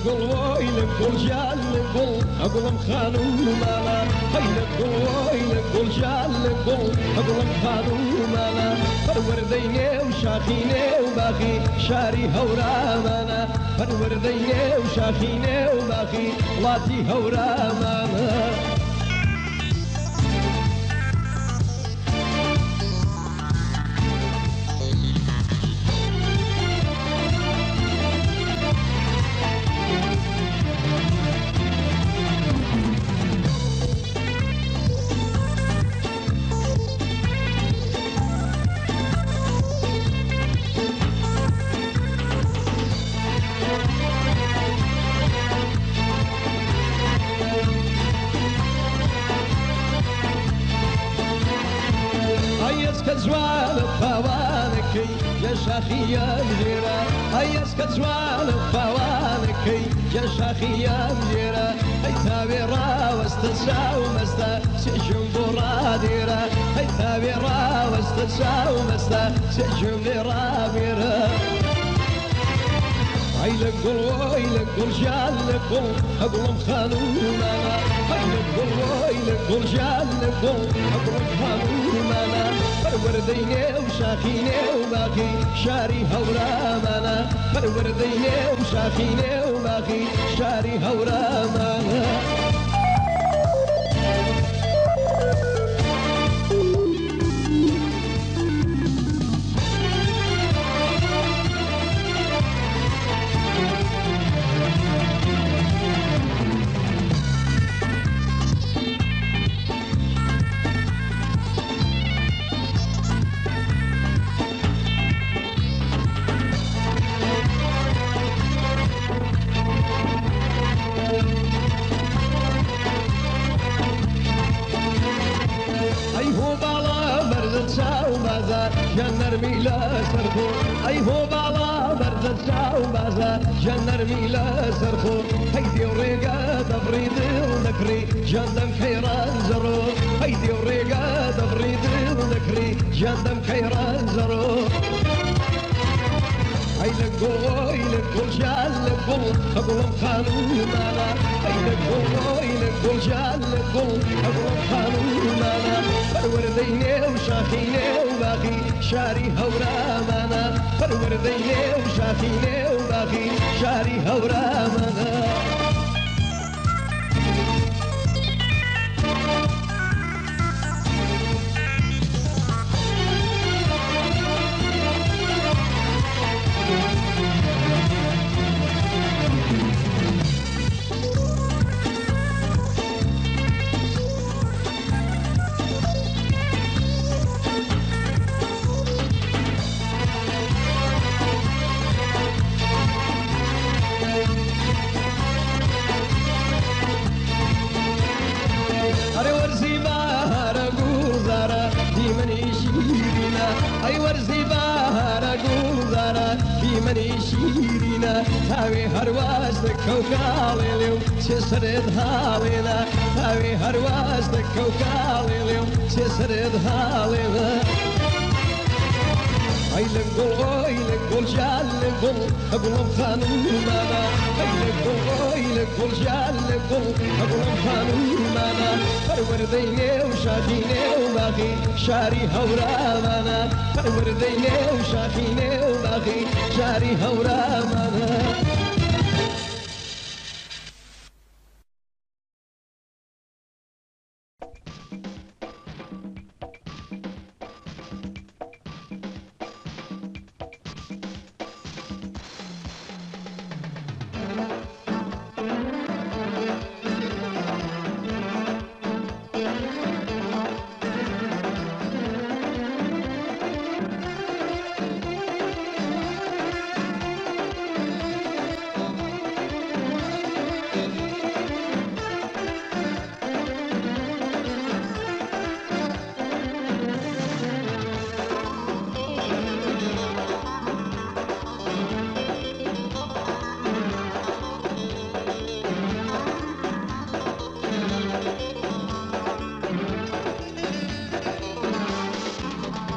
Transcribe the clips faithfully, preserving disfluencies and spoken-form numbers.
لقل واي لقل جال لقل أقلم خانو مالا هاي لقل واي لقل جال لقل أقلم خانو مالا فرورديني وشاخيني وباقي شاري هورامانا فرورديني وشاخيني وباقي لاتي هورامانا كزوال فوانكي يا شاخي يا مديرة هيس كزوال فوانكي يا شاخي يا مديرة هي تابيرا واستساو مستا سجن براديرة هي تابيرا واستساو مستا سجن برابيرة هاي لقل واي لقل جال لقل أقلم خانونا هاي لقل واي لقل جال لقل أقلم خانونا فرورديني وشاخيني وباقي شاري هورامانا فرورديني وشاخيني وباقي شاري هورامانا جنر ميلا سرخو اي هو بالا برد الساو بازا جنر ميلا سرخو هيدي وريقا تفريد ونكري جندم خيران زرو هيدي وريقا تفريد ونكري جندم خيران زرو هاي لقل واي لقل جال لقل أقلم خانو مالا هاي لقل واي لقل جال لقل أقلم خانو مالا فرورديني وشاخيني وباقي شاري هورامانا فرورديني وشاخيني وباقي شاري هورامانا أي ورزي بهار قوزارا في مني شيرينا تاوي هرواز دكوكالي اليوم تسرد هالينا تاوي هرواز دكوكالي اليوم تسرد هالينا هاي لقل واي لقل جال لقل أقلم خانومانا هاي لقل واي لقل جال لقل أقلم خانومانا فرورديني وشاخيني وباقي شاري هورامانا فرورديني وشاخيني وباقي شاري هورامانا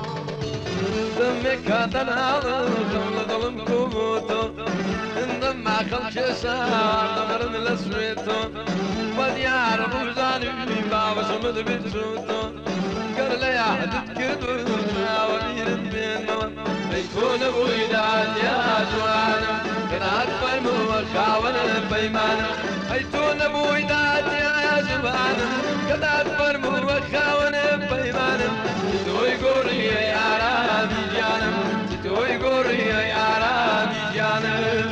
دمك هتنهض ظلم ظلم كوموتو دم خەڵکی سار دەمرن لە سوێتۆ بە دیار ڕووزانی باوەشمت بچوتۆ گەر لە یادت کردو ناوە بیرت بێنمەوە ئەی تۆ نەبووی دادیا جوانم کەنات فەرمووە خاوەنە پەیمانم ئەی تۆ نەبووی دادیا جوانم کەنات فەرمووە خاوەنە پەیمانم تۆی گۆڕیە یارامی گیانم تۆی گۆڕیە یارامی گیانم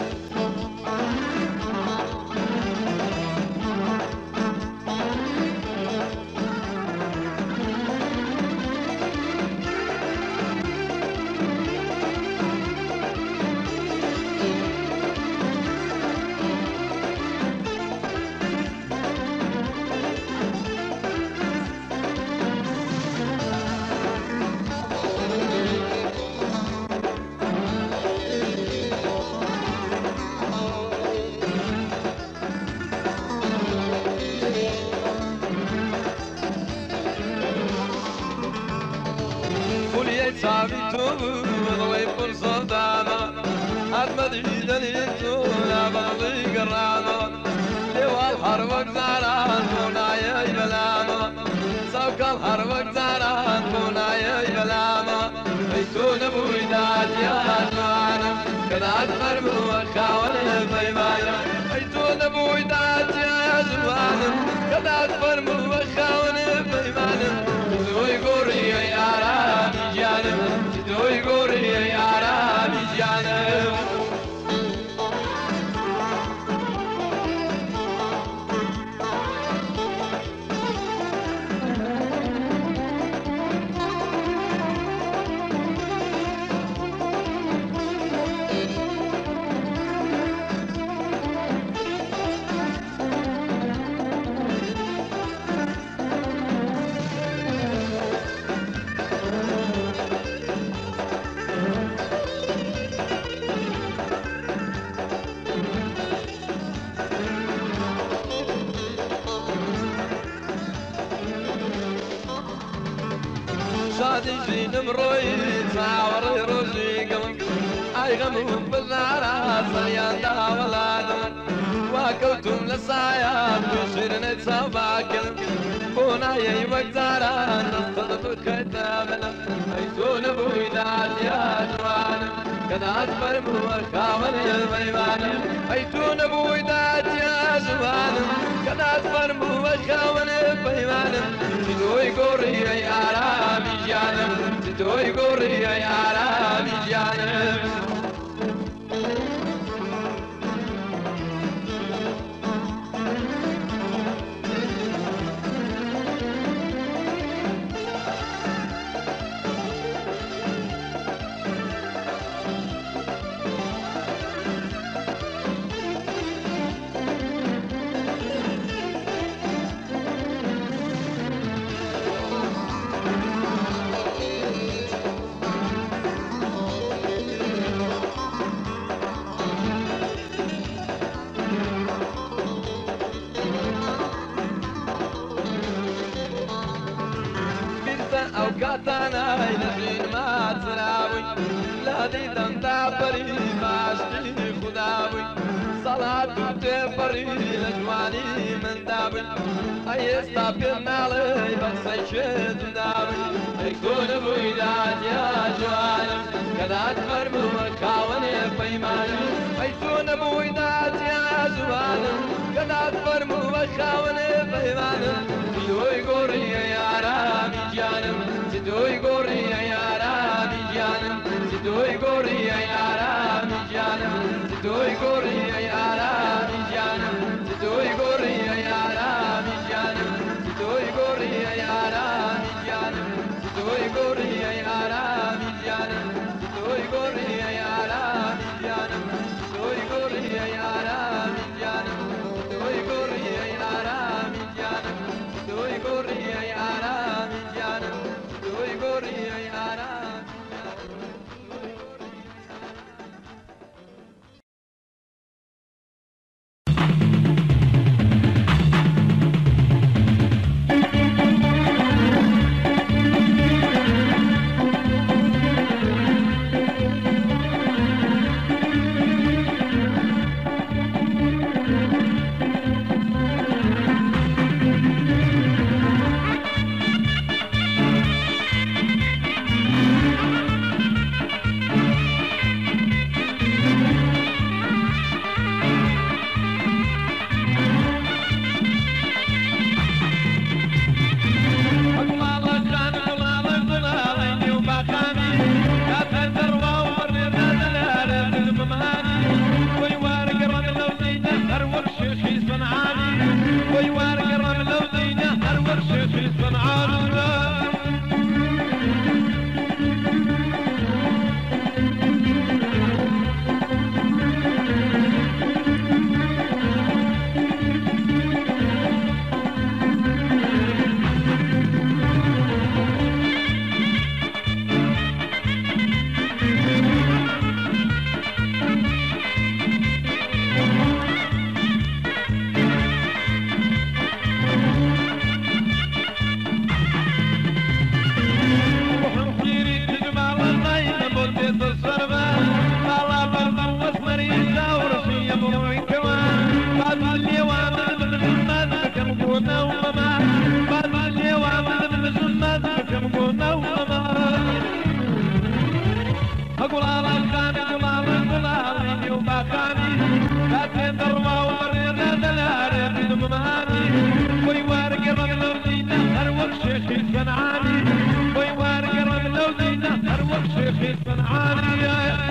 صافي توب ضوي فرصة داما أحمد جدني تونا بغضي قراما لوا الحرب زاران تونا يا بلاما سوك الحرب زاران تونا يا بلاما بيتون ابوي دات يا جوانا كذا فرم وخاول بيمانا بيتون ابوي دات يا جوانا كذا فرم وخاول بيمانا توي قوري يا رامي جانم توي قوري يا رامي جانم شادي جينم روي تعوري رجيقم اي غمهم بالنارات صيان دا ولادم واكلتم للصايات وشرنا تساباكم بونا يي وقتاران نصدت كتابنا ايتون بويدات يا جوانم كذا اكبر موخاول البيمانم ايتون بويدات يا جوانم كذا اكبر موخاول البيمانم تدوي قوري يا رامي جانم تدوي قوري يا رامي جانم أو كاتانا ينزين ما تراوي لا دي تنتابري ما اشتي خداوي صلاة تبري لجواني من داوي أي استابي مالي بس يشد داوي يكون بويدات يا جوانم كذا تفرمو مكاوني بيمانم يكون بويدات يا جوانم كذا تفرمو مكاوني بيمانم تدوي قوري يا رامي جانم تدوي قوري يا رامي جانم تدوي قوري يا رامي جانم تدوي قوري يا رامي جانم تدوي قوري يا رامي جانم تدوي قوري يا رامي جانم تدوي قوري يا رامي جانم تدوي قوري يا رامي جانم تدوي قوري يا رامي جانم تدوي قوري يا رامي جانم تدوي قوري يا رامي جانم تدوي قوري يا رامي كاتين دروا ومرينا دلاري بدماني ويوارق رملو دينا هروك شيخي صنعاني ويوارق رملو دينا هروك شيخي صنعاني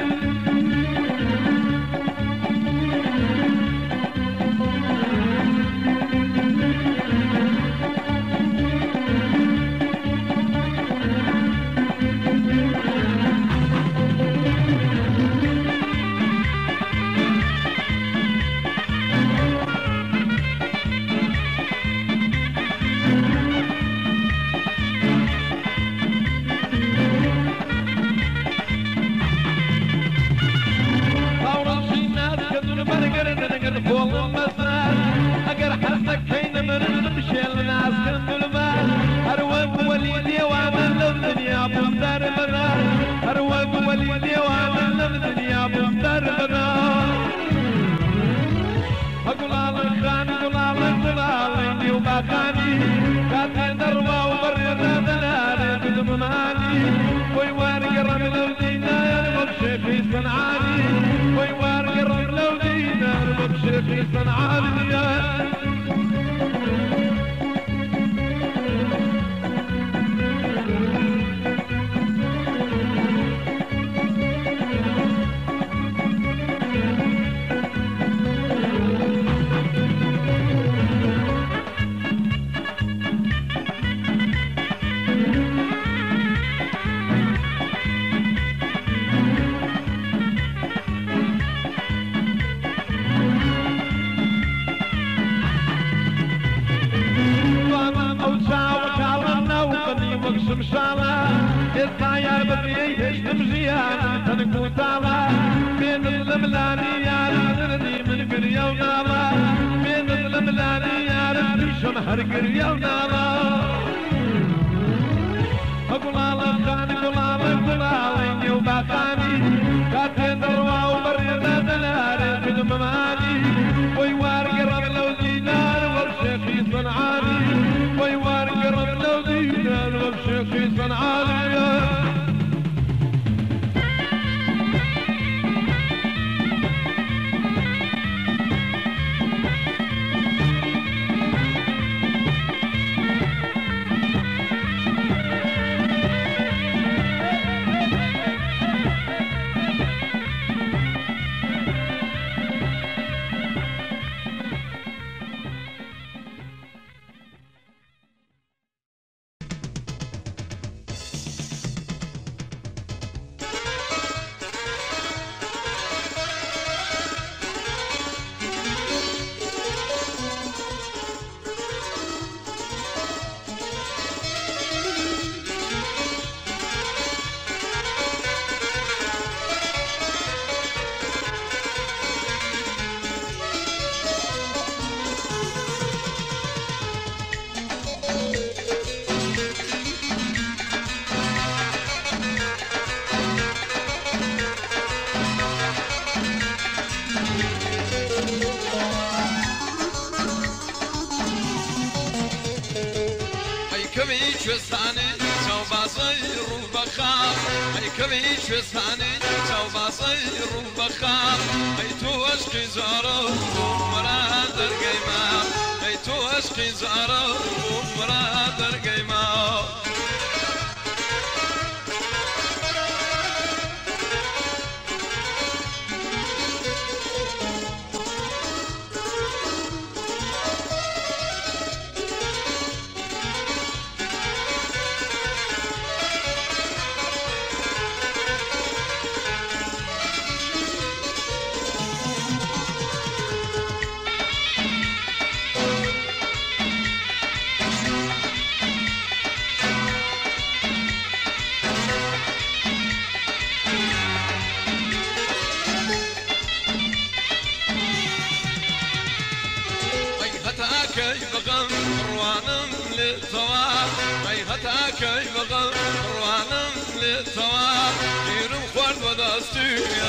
كيف غم روانم للثواب جيرم خورد ودستي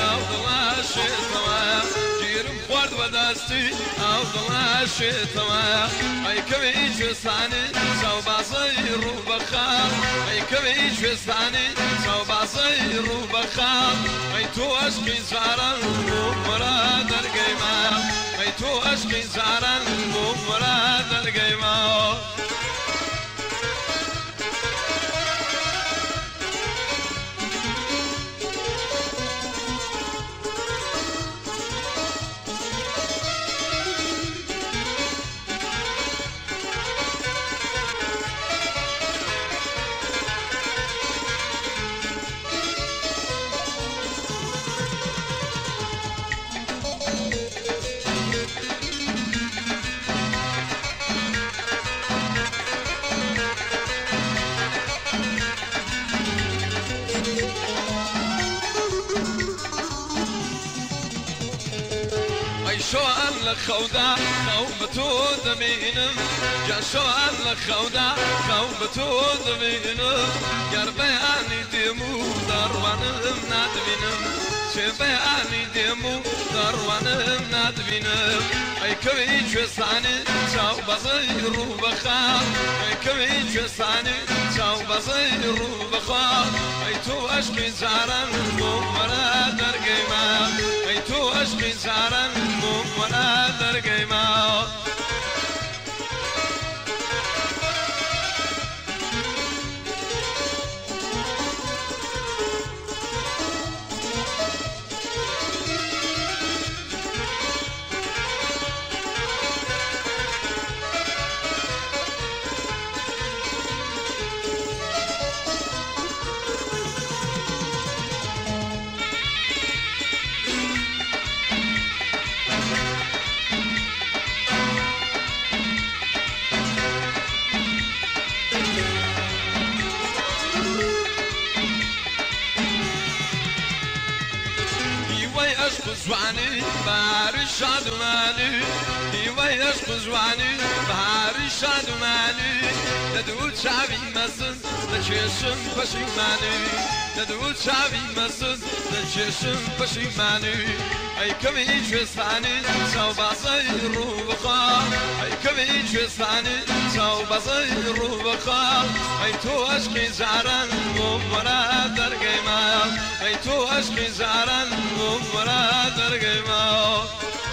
أفضل الشتوى جيرم خورد ودستي أفضل الشتوى أي كميش فستاني سو بصير بخام أي كميش فستاني سو بصير بخام أي توشكي زارا ومراد القيمة عشقي زعران بمراد القيمة خودا خوبتو دمینم جاشوان لخودا خوبتو دمینم گر بیانی دیمو دروانم ندبینم چه بیانی دیمو دروانم ندبینم ای کوی چوسانی چاو بازی رو بخواه ای کوی چوسانی چاو بازی رو بخواه ای تو عشقی زارن ممرا درگی ما ای تو عشقی زارن ممرا درگی ما زوانی بهاری شادمانی دیوای عشق زوانی بهاری شادمانی ندود شبی مسن نچشم پشیمانی ندود شبی مسن نچشم پشیمانی ای کمی چوستانی چاو بازی رو بخواه ای کمی چوستانی چاو بازی رو بخواه ای تو عشقی زارن ممرا درگی ما ای تو عشقی زارن ممرا درگی ما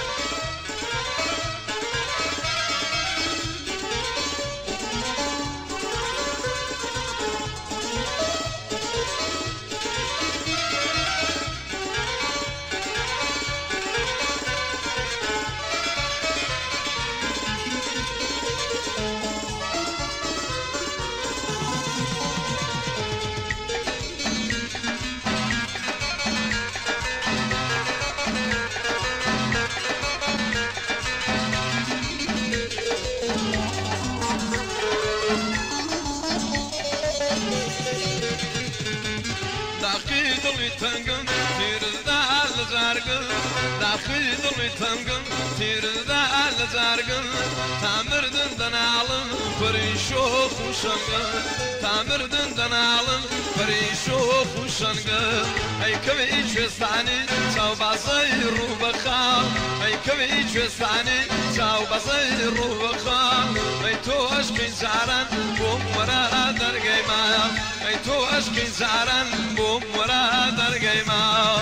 تنگم تیر دال زارگم داخل دلی تنگم تیر دال زارگم تامردن دنالم پریشو خوشنگم تامردن دنالم پریشو خوشنگم ای کمی چوستانی چاو بازی رو بخواه ای کمی چوستانی چاو بازی رو بخواه ای تو عشقی زارن بمرا درگی ما ای تو عشقی زارن بمرا درگی ما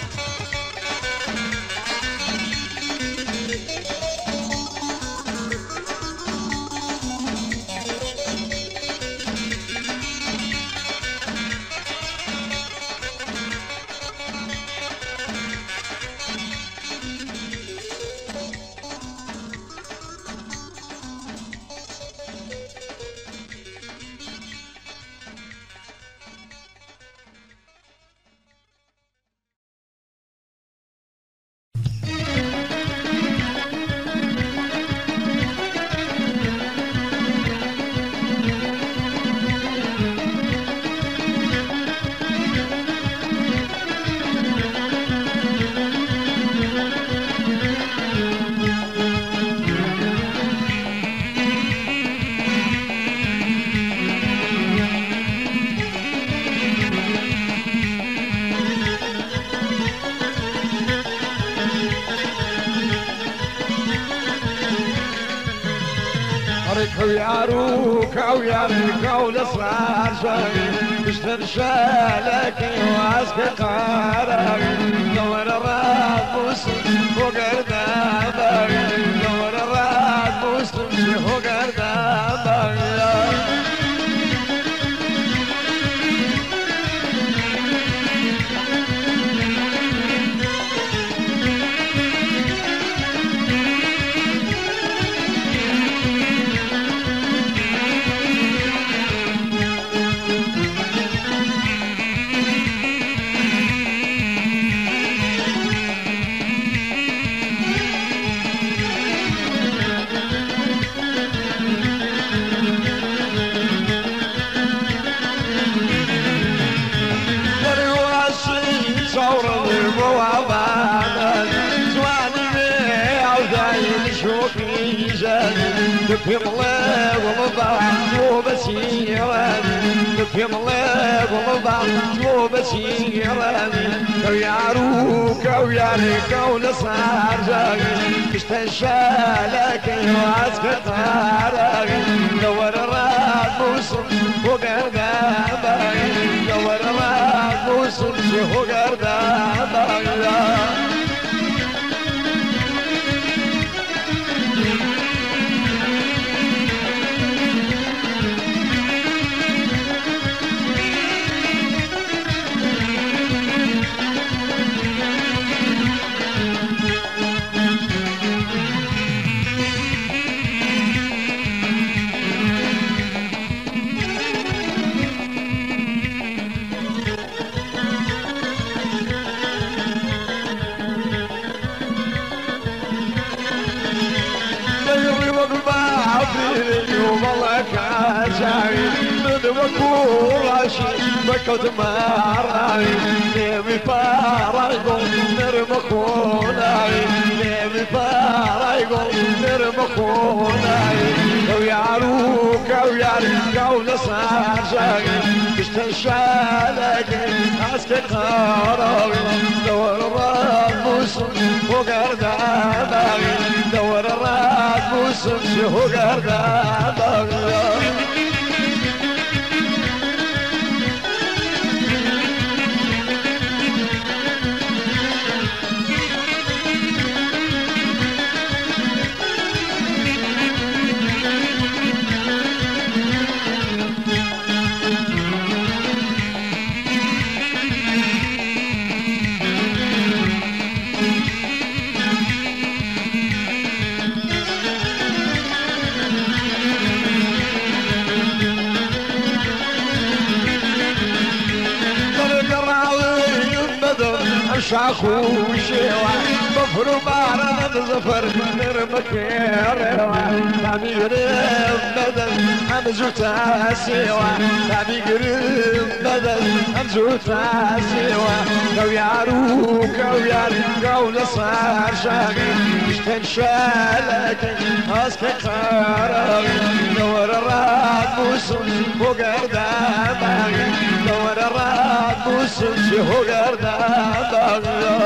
وياروك او يارك او الاسرار شاي تشتر شالك واسك قارك دور الرابوس وقردابك شوقي جاني نفهم الله والله مو بسيراني نفهم الله والله مو بسيراني لو يعروك او يعرك او نصار جاني اشتشالك وعسك طاري دور الراد موسم وقردابي دور الراد موسم وقردابي بكت ماراي نبي فارغ نرمخوناي نبي فارغ نرمخوناي لو يعروك او يعرك او نصار جاي اشتشالك عسك قراوي دور الراد موسم وقرداباغي دور الراد موسم وقرداباغي شاخو شيوا بفرو بارد زفر نرمك يروا تابي قريب بدل همزو تاسيوا تابي قريب بدل همزو تاسيوا لو يعروك او يعرك او نصار شاقي اشتن شالك اسك قراوي دور الراد موسم وقرداباغي دور الراد موسم وقرداباغي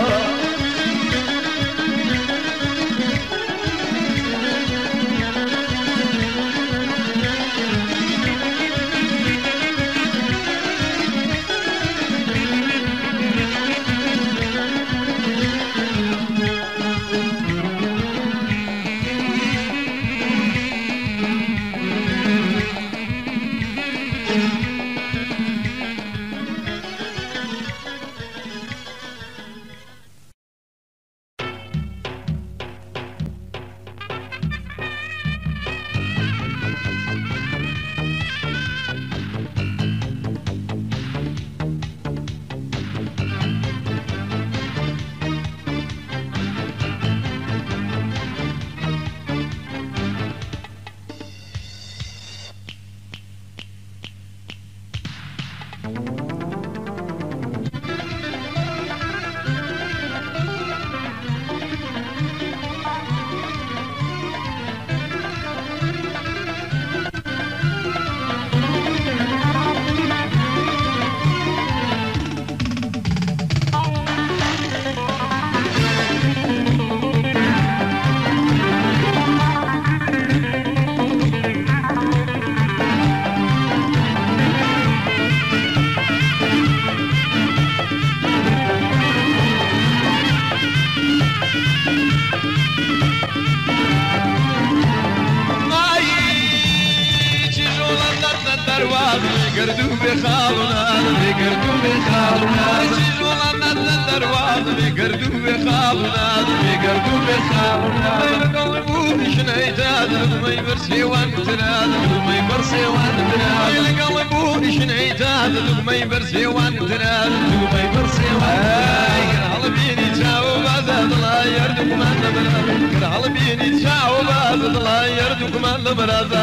قردو بخالنا قردو بخالنا عزيز والله نزل درواز قردو بخالنا قردو بخالنا القلب شنيتاد ما يبرسي وانتراد ما يبرسي وانتراد القلب شنيتاد ما يبرسي وانتراد ما يبرسي وانتراد قلبي تساوي بعد الله يردك ما نبرد قلبي تساوي بعد الله يردك ما نبرد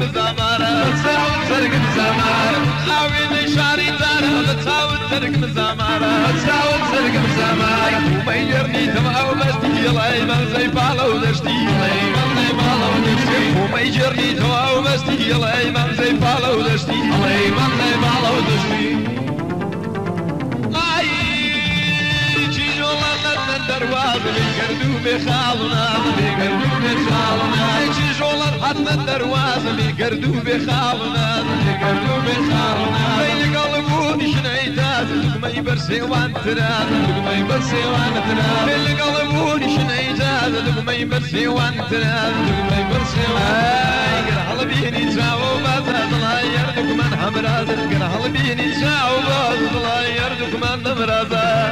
مزامارة بتساوي ترك مزامارة حاوي شعري زارة بتساوي ترك مزامارة بتساوي ترك مزامارة وما يجرني تبقى وبستي يلا ايمن زي بالو دشتي ايمن زي بالو دشتي وما يجرني تبقى وبستي يلا ايمن زي بالو دشتي ايمن زي بالو دشتي دروازة بيقردو بخالنا بيقردو بخالنا يجي جولر حتى الدروازة بيقردو بخالنا بيقردو بخالنا بين قلبوني شنيتات ما يبرسي وان تراد ما يبرسي وان تراد بين قلبوني شنيتات ما يبرسي وان تراد ما يبرسي وان قرح بيني تساو بازا الله يردك من حمرازة قرح بيني تساو بازا الله يردك من حمرازة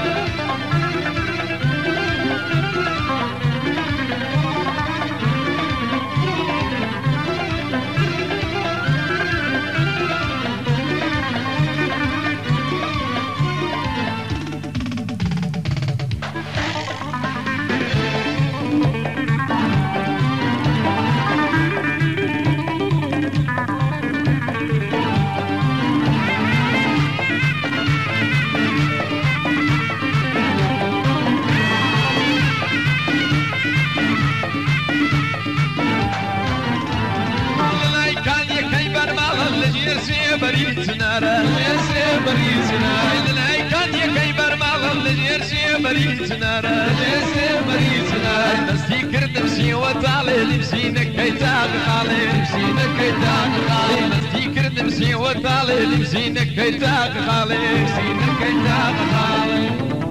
بريتنا يا بريتنا اللي كان يكبر مع اللي بريتنا يا بريتنا نستيكر نفسي وطالع نفسينك كيتاب خالي نفسينك كيتاب خالي نستيكر نفسي وطالع نفسينك كيتاب خالي نفسينك كيتاب خالي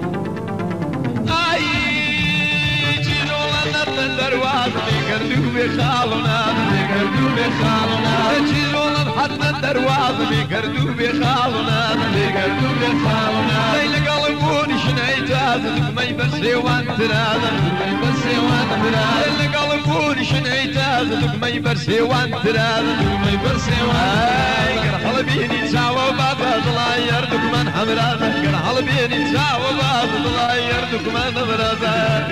اي جينو لنا الدروازه بيقردو بخالنا بيقردو بخالنا جينو حتى الدروازة بيقردو بخالنا بيقردو بخالنا ليلة قلبوني شنيتات ما يبرسي وان ترادا ما يبرسي وان ترادا ليلة قلبوني شنيتات ما يبرسي وان ترادا ما يبرسي وان قرح بيني تساوى بابا الله يردك من حمرادا قرح بيني تساوى بابا الله يردك من حمرادا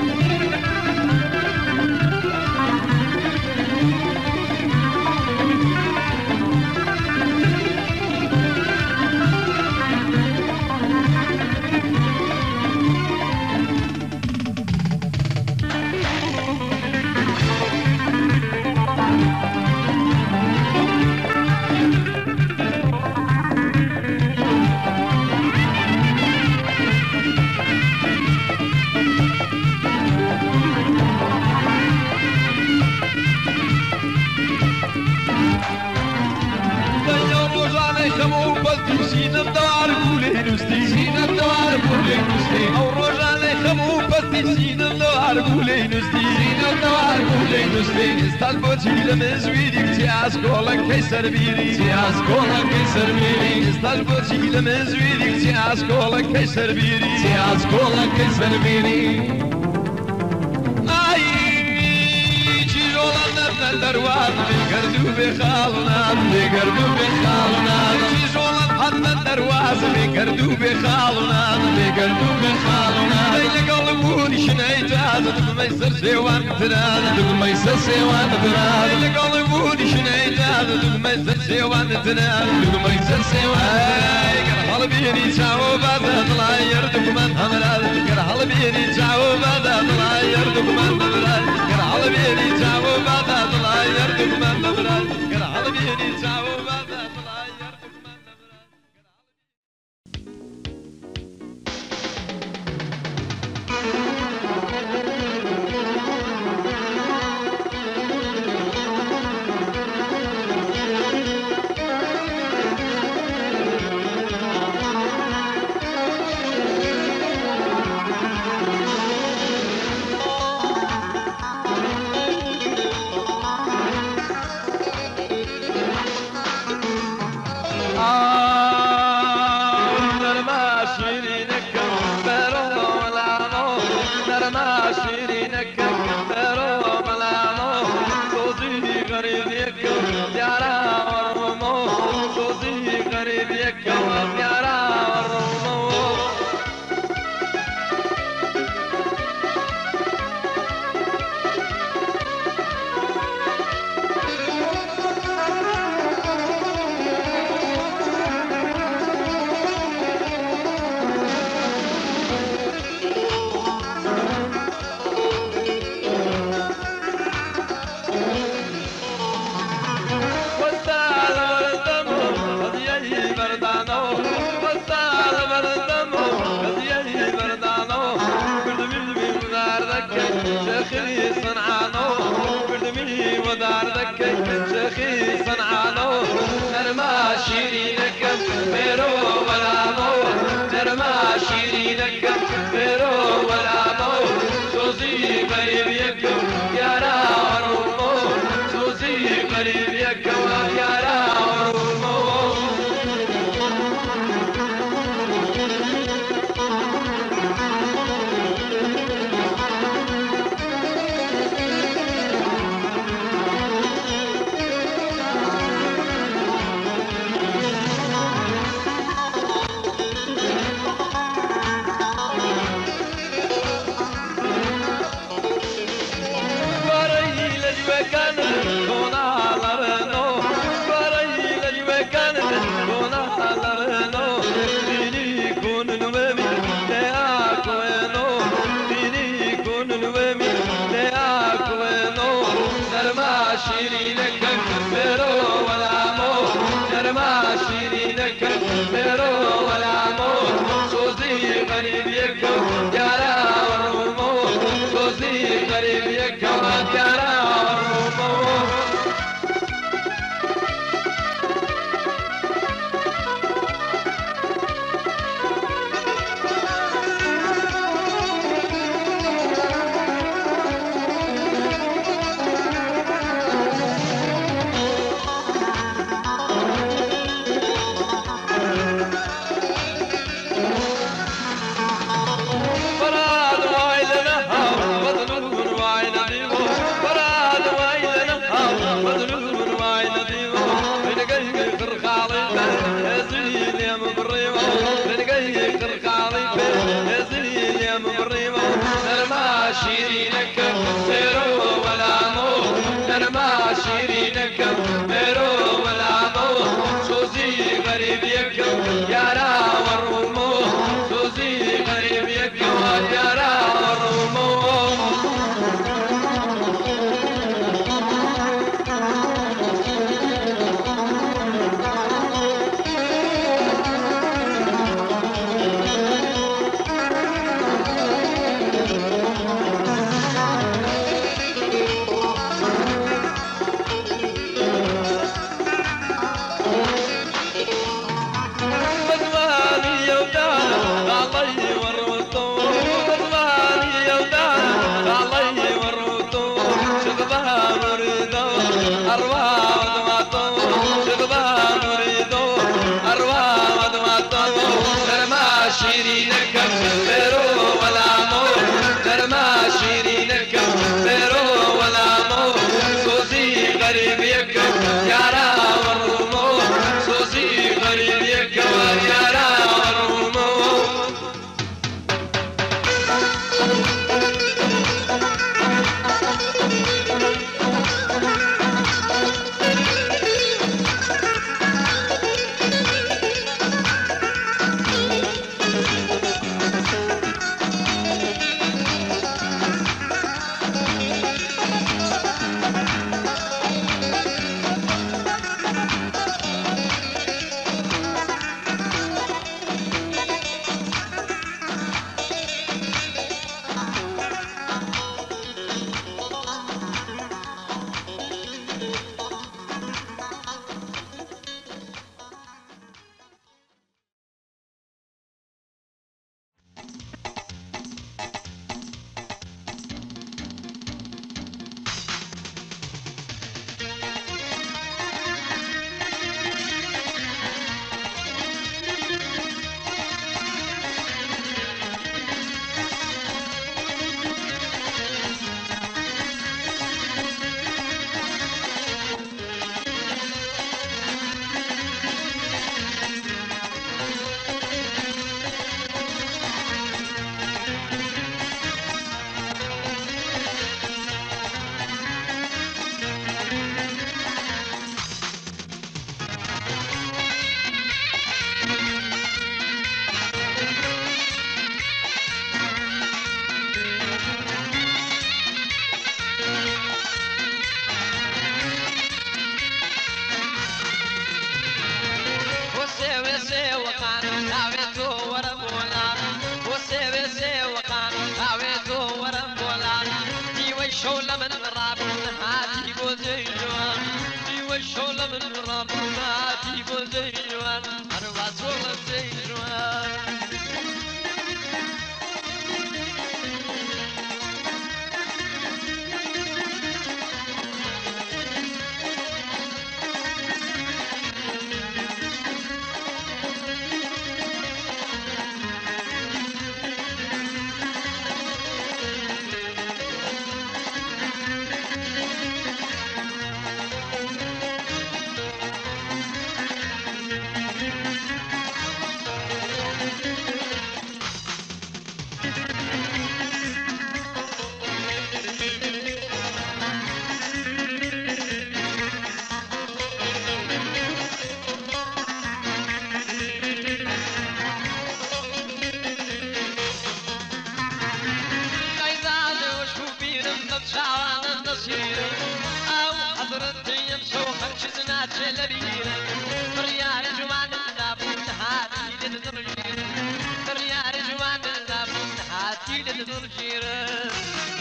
Talbocile mezvidi ti ascola che serviri ti ascola che serviri Talbocile mezvidi ti ascola che serviri ti ascola che serviri ai girola nel darwaza بيقردو بخالنا بيقردو بخالنا girola حتى الدروازة بيقردو بخالنا بيقردو بخالنا ليلة قلبوني شنيتات ما يصير سوان ترادا ما يصير سوان ترادا ليلة قلبوني شنيتات ما يصير سوان ترادا ما يصير سوان قرح بيني تساوى بابا الله يردك من حمراد قرح بيني تساوى بابا الله يردك من حمراد قرح بيني تساوى بابا الله يردك من حمراد قرح بيني تساوى بابا الله يردك من نرما شيرينك ميرو ولا موت صوزي غريب يكو يارا والرموت صوزي غريب يكو يارا والرموت شيرينك ميرو ولا موت نرما شيرينك ميرو ولا موت سوزي غريب يكو يارا والرموت سوزي غريب يكو يارا والرموت شيرينك ميرو ولا موت نرما شيرينك ميرو ولا موت سوزي غريب يكو يارا والرموت سوزي غريب يكو يارا والرموت شولة من راب هاتي بوزيجوان ديوة شولة من راب هاتي بوزيجوان أنا بسولة زيجوان شاوان النصير أو حضرتي يمسو خرشتنا تلبينا الجيران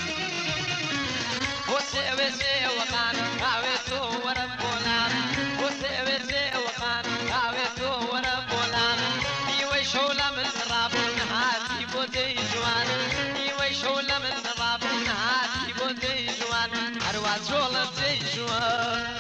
وسوي سوي وقان عاويتو ورب بولان وسوي سوي وقان عاويتو ورب بولان ايوي شولا من رابون هاتي بودي جوان ايوي شولا من رابون هاتي بودي جوان ارواد شولا بودي جوان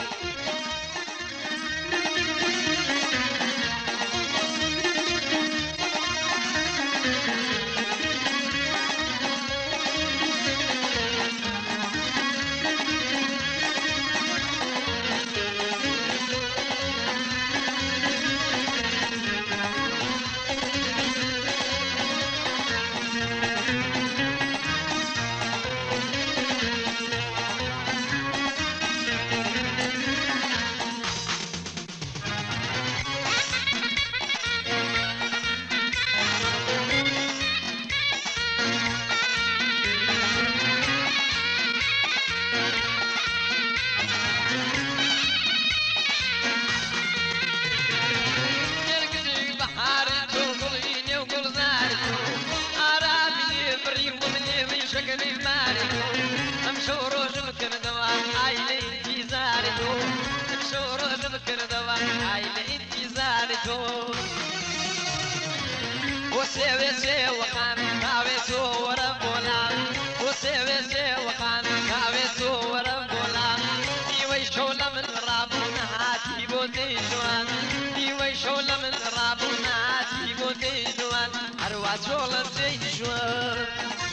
وسوي سوي وقان عاويتو ورب بولان وسوي سوي وقان عاويتو ورب بولان ايوي شولا من رابون هاتي بودي جوان ايوي شولا من رابون هاتي بودي جوان ارواد شولا بودي جوان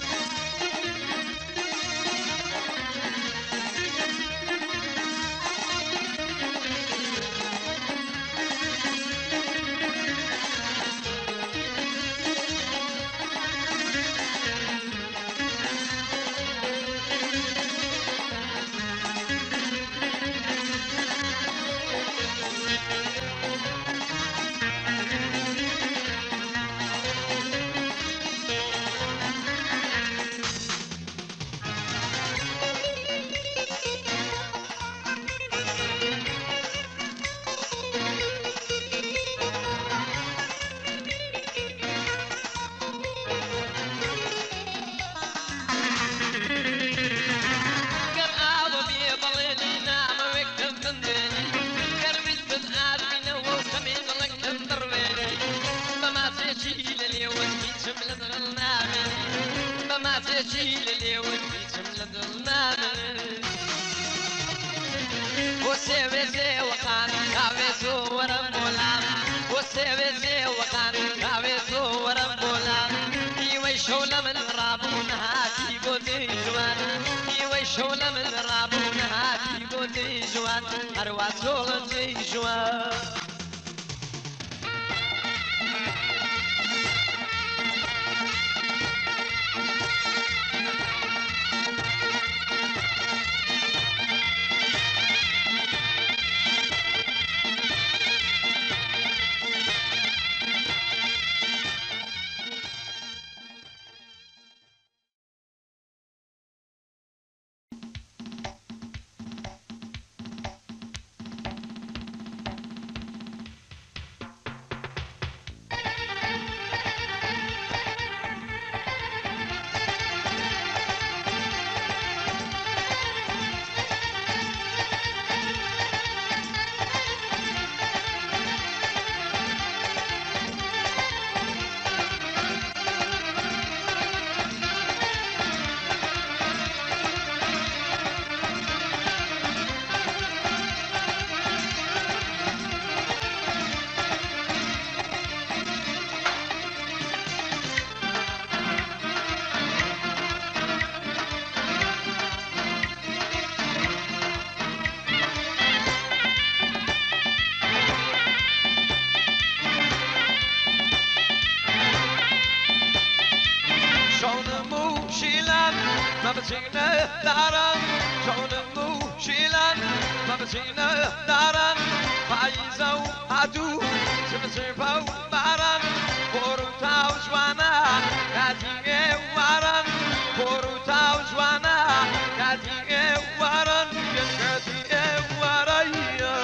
تجيل لي وديتم للنامن وسوي زي وقان عاويتو ورب بولان وسوي زي وقان عاويتو ورب بولان ايوي شولا من رابون هاتي بودي جوان ايوي شولا من رابون هاتي بودي جوان ارواد شولا بودي جوان ما بسينا داران شون مو شيلان ما بسينا داران فايزو عدو سمسيفو باران بورو تاو جوانا كاتي واران بورو تاو جوانا كاتي واران كاتي واريا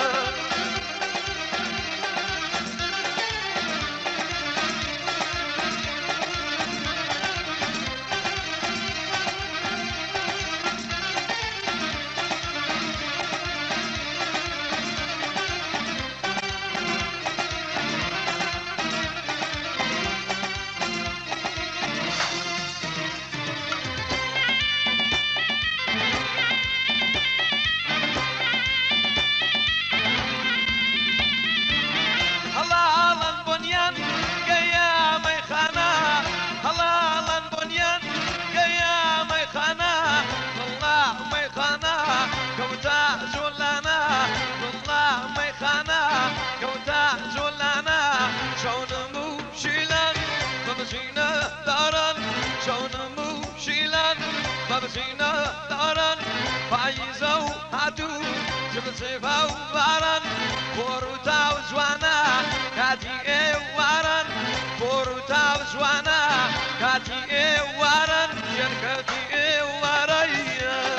فايزو هاتو تبصيفو بارن كوروتاو زوانا كاتي ايوارن كوروتاو زوانا كاتي ايوارن جنكاتي ايوارن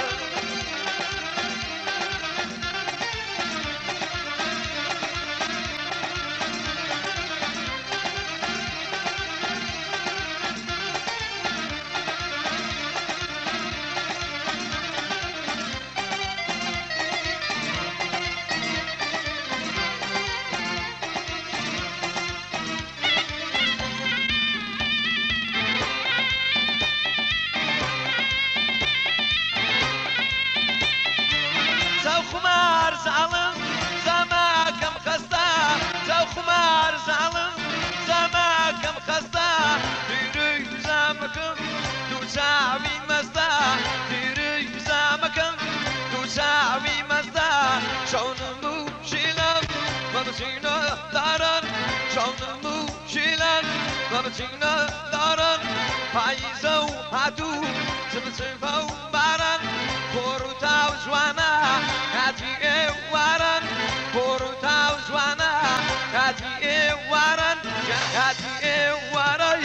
خمار زعلم زماكم خستا زو خمار زعلم زماكم خستا تيري زمكم توساوي مستا تيري زمكم توساوي مستا شون مو شيلم مبسينا دارن شون مو شيلم مبسينا دارن فايزو هاتو تبصيفو بارن كوروتاو زوانا كاتي ايوارن كوروتاو زوانا كاتي ايوارن كاتي ايوارن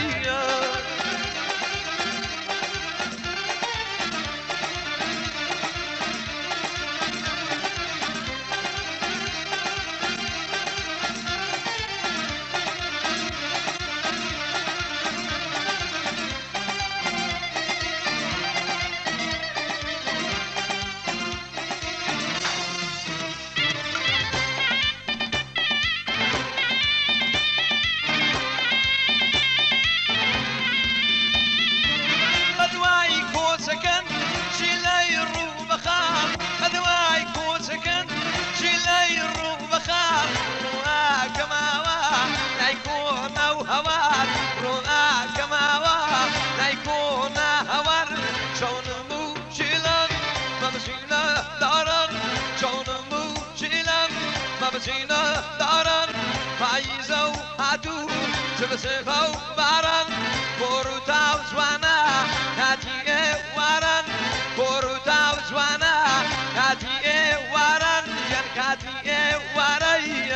مبسينا دارن فايزو هاتو تبصيفو بارن كوروتاو زوانا كاتي ايوارن كوروتاو زوانا كاتي ايوارن ين كاتي ايوارن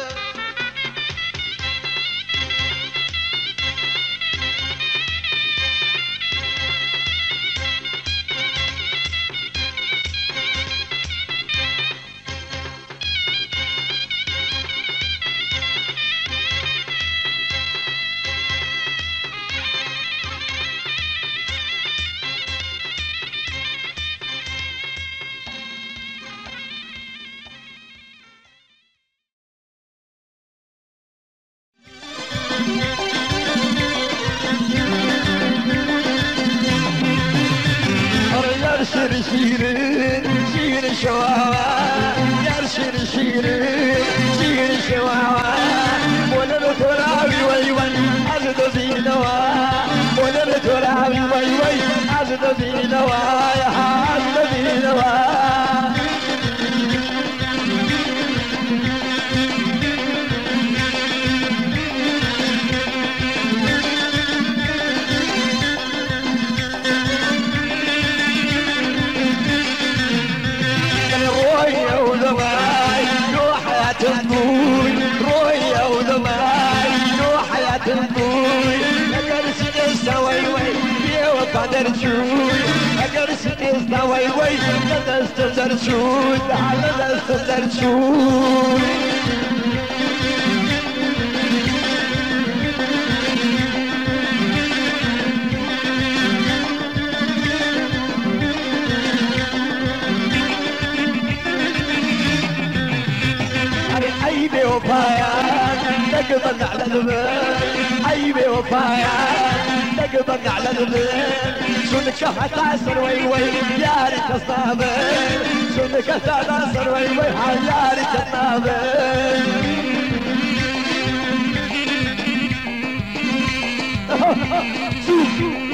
شيرين شيرين شواوا يا شيرين شيرين شيرين شواوا ولا بتراوي وي وي عزد زينوا ولا بتراوي وي وي عزد زينوا يا عزد زينوا تنبوي رويا وذماي روح يا تنبوي اقرس نستوي وي يا وقدر شوي اقرس نستوي وي لا تستزر شوي لا تستزر شوي عيبي وفايا تقبل على البيت عيبي وفايا تقبل على البيت شونك هتعسر وي وي يا ريت الصابر شونك هتعسر وي وي يا ريت الصابر